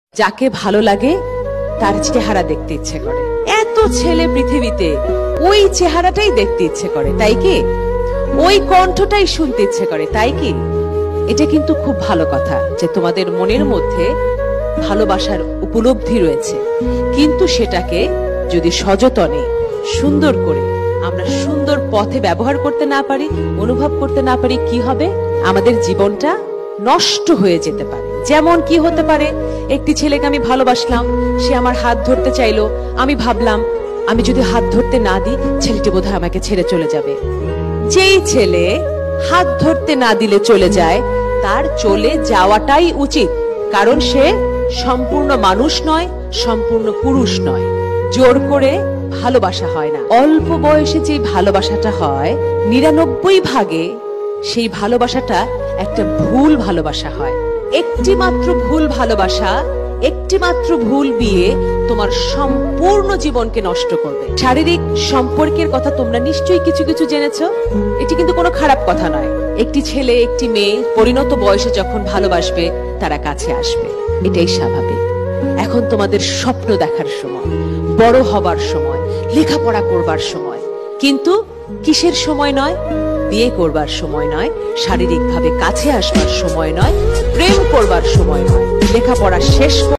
যাকে ভালো লাগে তার চেহারা দেখতে ইচ্ছে করে। এত ছেলে পৃথিবীতে ওই চেহারাটাই দেখতে ইচ্ছে করে, তাই কি? ওই কণ্ঠটাই শুনতে ইচ্ছে করে, তাই কি? এটা কিন্তু খুব ভালো কথা যে তোমাদের মনের মধ্যে ভালোবাসার উপলব্ধি রয়েছে, কিন্তু সেটাকে যদি সযতনে সুন্দর করে আমরা সুন্দর পথে ব্যবহার করতে না পারি, অনুভব করতে না পারি, কি হবে? আমাদের জীবনটা নষ্ট হয়ে যেতে পারে। যেমন কি হতে পারে, একটি ছেলেকে আমি ভালোবাসলাম, সে আমার হাত ধরতে চাইলো, আমি ভাবলাম আমি যদি হাত ধরতে না দিই ছেলেটি বোধহয় আমাকে ছেড়ে চলে যাবে। যেই ছেলে হাত ধরতে না দিলে চলে যায়, তার চলে যাওয়াটাই উচিত, কারণ সে সম্পূর্ণ মানুষ নয়, সম্পূর্ণ পুরুষ নয়। জোর করে ভালোবাসা হয় না। অল্প বয়সে যে ভালোবাসাটা হয় ৯৯ ভাগে সেই ভালোবাসাটা একটা ভুল ভালোবাসা হয়। একটি মাত্র ভুল ভালোবাসা, একটি মাত্র ভুল বিয়ে তোমার সম্পূর্ণ জীবনকে নষ্ট করবে। শারীরিক সম্পর্কের কথা তোমরা নিশ্চয়ই কিছু কিছু জেনেছো, এটি কিন্তু কোনো খারাপ কথা নয়। একটি ছেলে একটি মেয়ে পরিণত বয়সে যখন ভালোবাসবে তারা কাছে আসবে, এটাই স্বাভাবিক। এখন তোমাদের স্বপ্ন দেখার সময়, বড় হবার সময়, লেখাপড়া করবার সময়, কিন্তু কিসের সময় নয়? বিয়ে করবার সময় নয়, শারীরিকভাবে কাছে আসবার সময় নয়, প্রেম করবার সময় নয়, লেখাপড়া শেষ